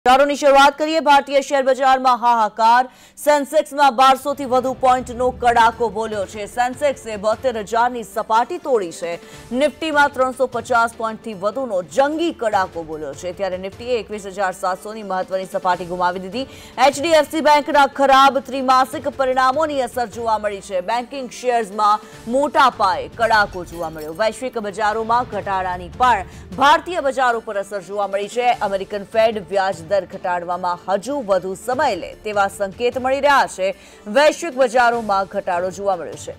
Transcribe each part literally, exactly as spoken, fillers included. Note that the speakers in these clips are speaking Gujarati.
ની શરૂઆત કરીએ। ભારતીય શેર બજારમાં હાહાકાર। સેન્સેક્સમાં બારસો થી વધુ પોઈન્ટનો કડાકો બોલ્યો છે। સેન્સેક્સે બોતેર હજારની સપાટી તોડી છે। નિફ્ટીમાં ત્રણસો પચાસ પોઈન્ટથી વધુનો જંગી કડાકો બોલ્યો છે, ત્યારે નિફ્ટીએ એકવીસ હજાર સાતસોની મહત્વની સપાટી ગુમાવી દીધી। એચડીએફસી બેંકના ખરાબ ત્રિમાસિક પરિણામોની અસર જોવા મળી છે। બેન્કિંગ શેર્સમાં મોટા પાયે કડાકો જોવા મળ્યો। વૈશ્વિક બજારોમાં ઘટાડાની પણ ભારતીય બજારો પર અસર જોવા મળી છે। અમેરિકન ફેડ વ્યાજ दर घटाडवामां हजू વધુ સમય લે તેવા સંકેત મળી રહ્યા છે। વૈશ્વિક બજારોમાં ઘટાડો જોવા મળ્યો છે।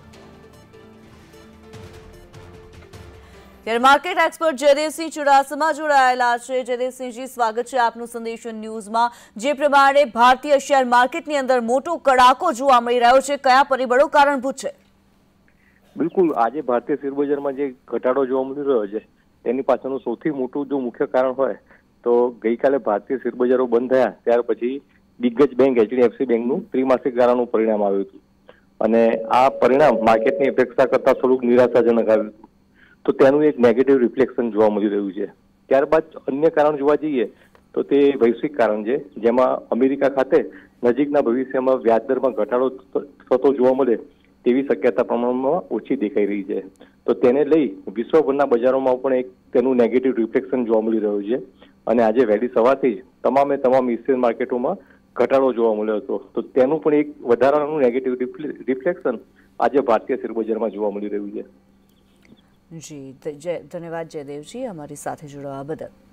ત્યારે માર્કેટ એક્સપર્ટ જયદેવસિંહ ચુડાસમા જોડાયેલા છે। જયદેવસિંહજી, સ્વાગત છે આપનું સંદેશન ન્યૂઝમાં। જે પ્રમાણે ભારતીય શેર માર્કેટની અંદર મોટો કડાકો જોવા મળી રહ્યો છે, કયા પરિબળો કારણભૂત છે? બિલકુલ, આજે ભારતીય શેરબજારમાં જે ઘટાડો જોવા મળી રહ્યો છે તેની પાછળનું સૌથી મોટું જો મુખ્ય કારણ હોય તો ગઈકાલે ભારતીય શેરબજારો બંધ થયા ત્યાર પછી દિગ્ગજ બેંક એચડીએફસી બેંકનું ત્રિમાસિક ગાળાનું પરિણામ આવ્યું હતું અને આ પરિણામ માર્કેટની અપેક્ષા કરતા થોડુંક નિરાશાજનક આવ્યું હતું, તો તેનું એક નેગેટિવ રિફ્લેક્શન જોવા મળી રહ્યું છે। ત્યારબાદ અન્ય કારણ જોવા જઈએ તો તે વૈશ્વિક કારણ છે, જેમાં અમેરિકા ખાતે નજીકના ભવિષ્યમાં વ્યાજદરમાં ઘટાડો થતો જોવા મળે તેવી શક્યતા પ્રમાણમાં ઓછી દેખાઈ રહી છે। તો તેને લઈ વિશ્વભરના બજારોમાં પણ એક તેનું નેગેટિવ રિફ્લેક્શન જોવા મળી રહ્યું છે અને આજે વહેલી સવારથી જ તમામે તમામ એશિયન માર્કેટોમાં ઘટાડો જોવા મળ્યો હતો, તો તેનું પણ એક વધારાનું નેગેટિવ રિફ્લેક્શન આજે ભારતીય શેરબજારમાં જોવા મળી રહ્યું છે। જી, ધન્યવાદ જયદેવજી, અમારી સાથે જોડાવા બદલ।